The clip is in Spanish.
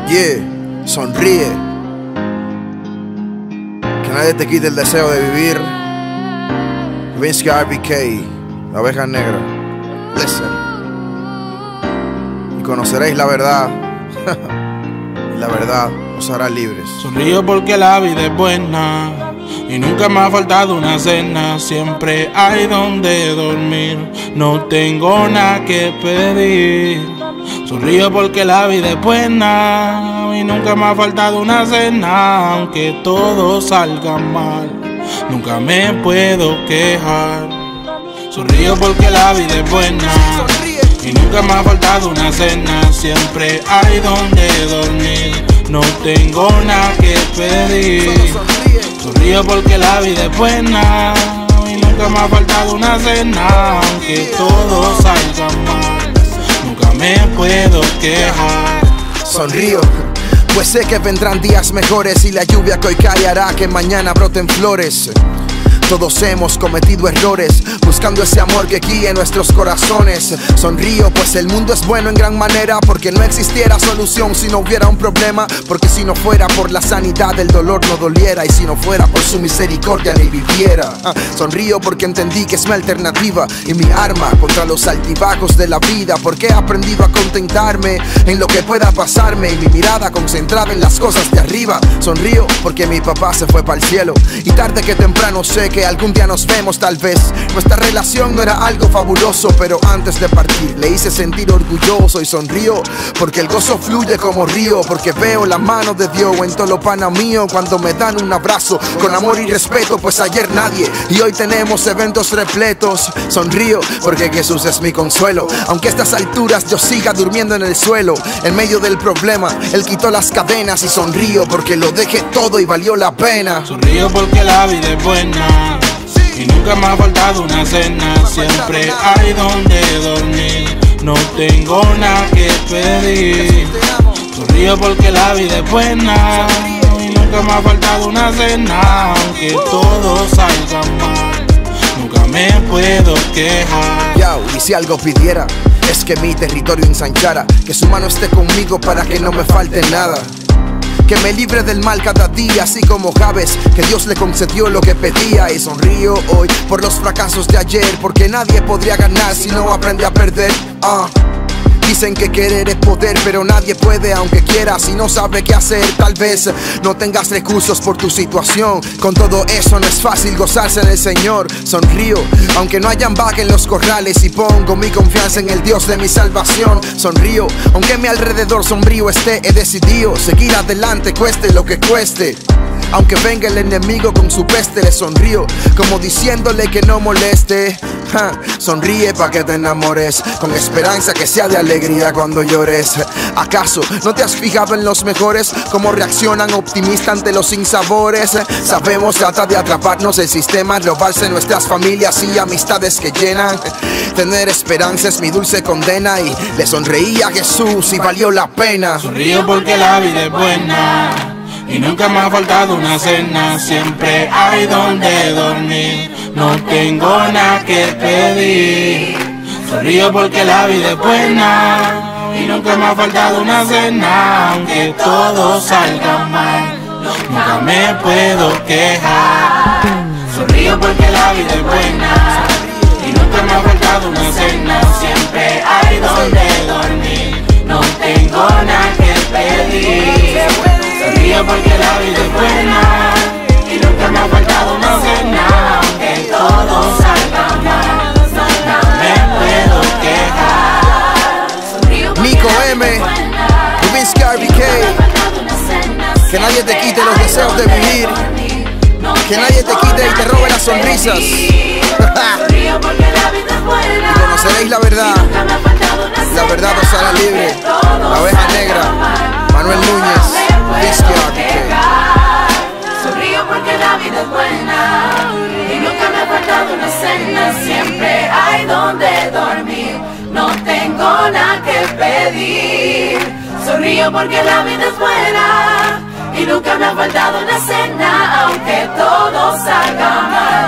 Yeah, sonríe. Que nadie te quite el deseo de vivir. Vince RBK, la oveja negra. Listen. Y conoceréis la verdad. Y la verdad os hará libres. Sonrío porque la vida es buena y nunca me ha faltado una cena. Siempre hay donde dormir, no tengo nada que pedir. Sonrío porque la vida es buena y nunca me ha faltado una cena. Aunque todo salga mal, nunca me puedo quejar. Sonrío porque la vida es buena y nunca me ha faltado una cena. Siempre hay donde dormir, no tengo nada que pedir. Sonrío porque la vida es buena y nunca me ha faltado una cena. Aunque todo salga mal, nunca me puedo quejar. Sonrío, pues sé que vendrán días mejores y la lluvia que hoy cae hará que mañana broten flores. Todos hemos cometido errores, buscando ese amor que guíe nuestros corazones. Sonrío, pues el mundo es bueno en gran manera, porque no existiera solución si no hubiera un problema. Porque si no fuera por la sanidad, el dolor no doliera, y si no fuera por su misericordia, ni viviera. Sonrío porque entendí que es mi alternativa y mi arma contra los altibajos de la vida. Porque he aprendido a contentarme en lo que pueda pasarme y mi mirada concentrada en las cosas de arriba. Sonrío porque mi papá se fue para el cielo y tarde que temprano sé que algún día nos vemos tal vez. Nuestra relación no era algo fabuloso, pero antes de partir le hice sentir orgulloso. Y sonrío porque el gozo fluye como río, porque veo la mano de Dios en todo lo pana mío cuando me dan un abrazo con amor y respeto. Pues ayer nadie y hoy tenemos eventos repletos. Sonrío porque Jesús es mi consuelo, aunque a estas alturas yo siga durmiendo en el suelo. En medio del problema Él quitó las cadenas. Y sonrío porque lo dejé todo y valió la pena. Sonrío porque la vida es buena y nunca me ha faltado una cena. Siempre hay donde dormir, no tengo nada que pedir. Sonrío porque la vida es buena y nunca me ha faltado una cena. Aunque todo salga mal, nunca me puedo quejar. Y si algo pidiera es que mi territorio ensanchara, que su mano esté conmigo para que no me falte nada. Que me libre del mal cada día, así como Jabez, que Dios le concedió lo que pedía. Y sonrío hoy por los fracasos de ayer, porque nadie podría ganar si no aprende a perder. Dicen que querer es poder, pero nadie puede aunque quiera. Si no sabe qué hacer, tal vez no tengas recursos por tu situación. Con todo eso no es fácil gozarse en el Señor. Sonrío aunque no hayan vaca en los corrales, y pongo mi confianza en el Dios de mi salvación. Sonrío aunque a mi alrededor sombrío esté, he decidido seguir adelante cueste lo que cueste. Aunque venga el enemigo con su peste, le sonrío como diciéndole que no moleste. Sonríe pa' que te enamores, con esperanza que sea de alegría cuando llores. ¿Acaso no te has fijado en los mejores? Cómo reaccionan optimistas ante los sinsabores. Sabemos trata de atraparnos el sistema, robarse nuestras familias y amistades que llenan. Tener esperanza es mi dulce condena, y le sonreí a Jesús y valió la pena. Sonrío porque la vida es buena y nunca me ha faltado una cena. Siempre hay donde dormir, no tengo nada que pedir. Sonrío porque la vida es buena y nunca me ha faltado una cena. Aunque todo salga mal, nunca me puedo quejar. Sonrío porque la vida es buena y nunca me ha faltado una cena. Siempre hay donde dormir, no tengo nada que pedir. Sonrío porque la vida es buena y nunca me ha faltado una cena. Aunque todo salga mal, nunca me puedo quejar. Nico M, Vince RBK. Que nadie te quite los deseos de vivir, que nadie te quite y te robe las sonrisas. Y conoceréis la verdad, la verdad os hará libre. La oveja negra, Manuel Núñez, Vince RBK. Sonrío porque la vida es buena y nunca me ha faltado una cena. Siempre hay donde dormir, no tengo nada que pedir. Sonrío porque la vida es buena y nunca me ha faltado una cena. Aunque todo salga mal,